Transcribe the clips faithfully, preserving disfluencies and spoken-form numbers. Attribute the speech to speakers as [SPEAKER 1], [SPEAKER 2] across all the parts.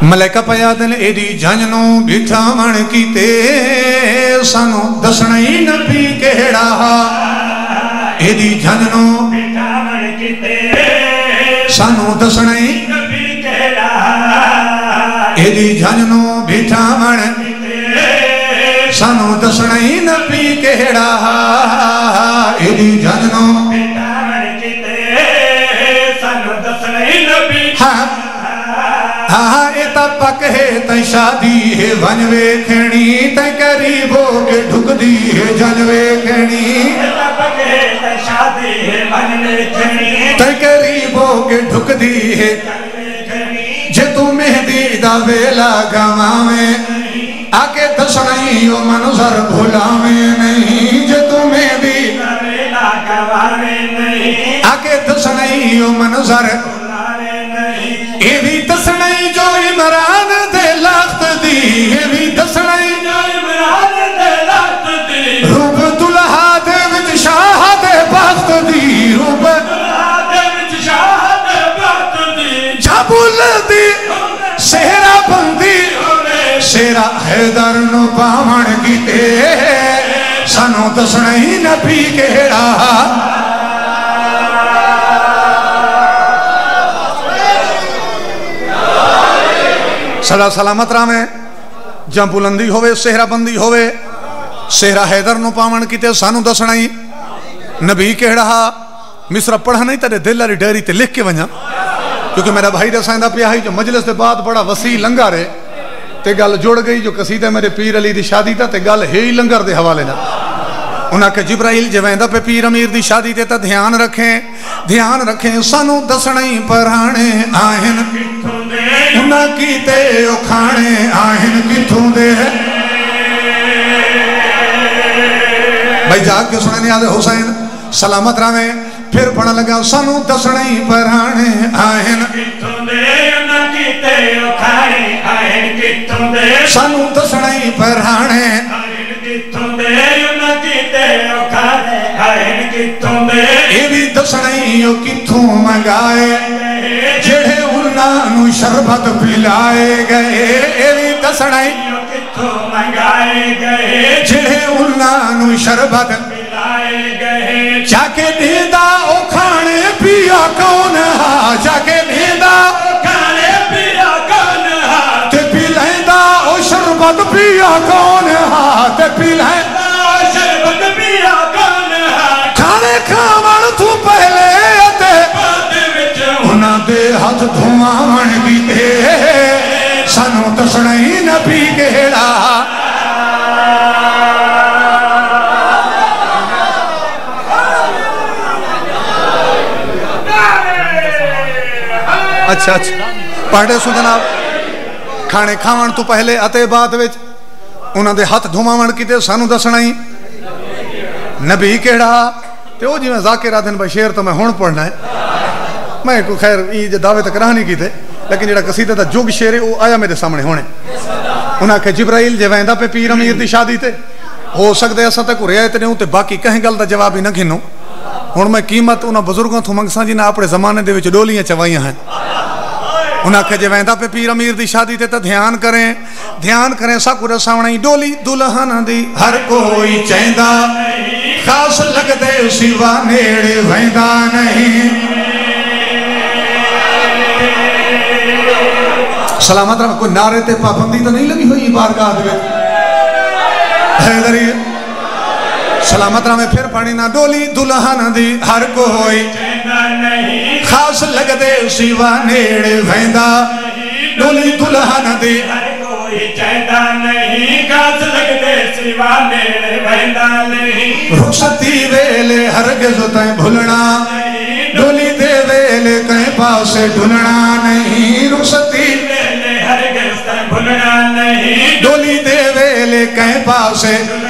[SPEAKER 1] ملائکہ پیادن ایڈی جھنجنوں بٹھاون کیتے سانو دسنا ہی نبی کہڑا ایڈی جھنجنوں بٹھاون کیتے سانو دسنا ہی نبی کہڑا ایڈی جھنجنوں بٹھاون کیتے سانو دسنا ہی نبی کہڑا ایڈی جھنجنوں بٹھاون کیتے سانو دسنا ہی نبی ہاں ہاں ایتا پک ہے تائیں شادی ہے ونوے کھینی تائیں قریب ہو کے ڈھک دی ہے جنوے کھینی ایتا پک ہے تائیں شادی ہے ونوے کھینی تائیں قریب ہو کے ڈھک دی ہے جنوے کھینی جے تو مہدی دا ویلا گواویں آکے دسنائی او منظر بھولاویں نہیں جے تو مہدی دا ویلا گواویں نہیں آکے دسنائی او منظر بھولاویں نہیں اے بھی دسنائی جو عمران دے لاخت دی اے بھی دسنائی جو عمران دے لاخت دی روب دلہا دے وچ شاہ دے بخت دی روب دلہا دے وچ شاہ دے بخت دی جابول دی سہرہ بندی سہرہ حیدر نو پاون کیتے سانو دسنائی نبی کہڑا صدا سلامت رامے جم بلندی ہوئے سہرہ بندی ہوئے سہرہ حیدر نو پاون کیتے سانو دسنائی نبی کہڑا مصر پڑھا نہیں تیرے دل لاری ڈیری تے لکھ کے ونجا کیونکہ میرا بھائی دے سائندہ پہ آئی جو مجلس دے بعد بڑا وسیع لنگر ہے تے گل جوڑ گئی جو قصیدہ میرے پیر علی دی شادی تا تے گل ہے ہی لنگر دے حوالے نا انہاں کے جبرائیل جویندہ پہ پیر امیر دی شادی تے تا دھیان رکھیں دھیان رکھیں سانو دسنائی پرانے آہن کتھوں دے انہاں کیتے اکھانے آہن کتھوں دے بھائی جاگ کے سنیں نیاز حسین سلامت راویں پھر پڑھا لگا سانو دسنائی پرانے آہن کتھوں دے انہاں کیتے اکھانے آہن کتھوں دے سانو دسنائی پرانے آہن کتھوں دے انہاں کیتے اکھانے آہن کتھوں دے اے بھی دسنائی او کتھوں منگائے جڑے انہاں نو شربت پلائے گئے اے بھی دسنائی او کتھوں منگائے گئے جڑے انہاں نو شربت پلائے گئے جاکے دیدہ او کھانے پیا کون ہا جاکے دیدہ او کھانے پیا کون ہا تے پلائندہ او شربت پیا کون ہا تے پلائندہ او شربت پیا کون ہا کھانے کھاون تو پہلے تے بعد وچ انہاں دے ہاتھ دھواون کیتے سانو دسنائی نبی کہڑا اچھا اچھا پڑھے سو جناب کھانے کھاون تو پہلے اتے بعد وچ انہاں دے ہاتھ دھواون کیتے سانو دسنائی نبی کہڑا تے او جی میں ذاکر آدھن بھائی شیر تو میں ہون پڑھنا ہے میں کو خیر یہ دعوے تک رہا نہیں کیتے لیکن جڑا قصیدہ دا جوگ شیر ہے وہ آیا میرے سامنے ہونے انہاں کہ جبرائیل جویندہ پہ پیر امیر دی شادی تے ہو سکتے ایسا تک رعایت نہیں تے باقی کہیں گل دا جواب ہی نہ گھنوں ہن میں قیمت انہاں بزرگوں تو منگساں جی نے اپنے زمانے دے وچ ڈولیاں چوائیاں ہیں انہاں کہ جویندہ پہ پیر امیر دی شادی تے تا دھیان کریں دھیان کریں ساکو رساونائی ڈولی دلہن دی ہر کوئی چیندہ خاص لگ دے سوا نیڑے ویندہ نہیں سلامت رہا کوئی نعرے تے پابندی تو نہیں لگی ہوئی بارگاہ دے حیدری سلامت رہا میں پھر پڑھی نہ ڈولی دلہن دی ہر کوئی خاص لگ دے سوا نیڑے ویندہ ڈولی دلہن دی ہر کوئی چیندہ نہیں خاص لگ دے سوا نیڑے ویندہ نہیں رخصتی ویلے ہرگز تائیں بھولنا ڈولی دے ویلے کہیں پاسے ڈھوننا نہیں رخصتی ویلے ہرگز تائیں بھولنا نہیں ڈولی دے ویلے کہیں پاسے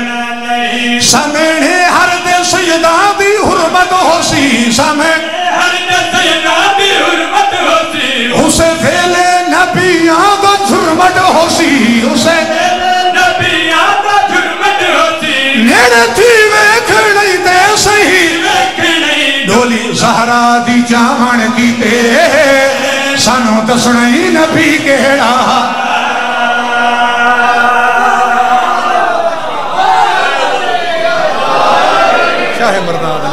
[SPEAKER 1] سامنے ہر دے سیدہ دی حرمت ہو سی سامنے ہر دے سیدہ دی حرمت ہو سی اسے ویلے نبیاں دا جھرمت ہو سی اسے ویلے نبیاں دا جھرمت ہو سی نیڑے تھی ویکھڑی تے صحیح ڈولی زہرا دی جان کیتے سانو دسنائی نبی کہڑا شاہ مردان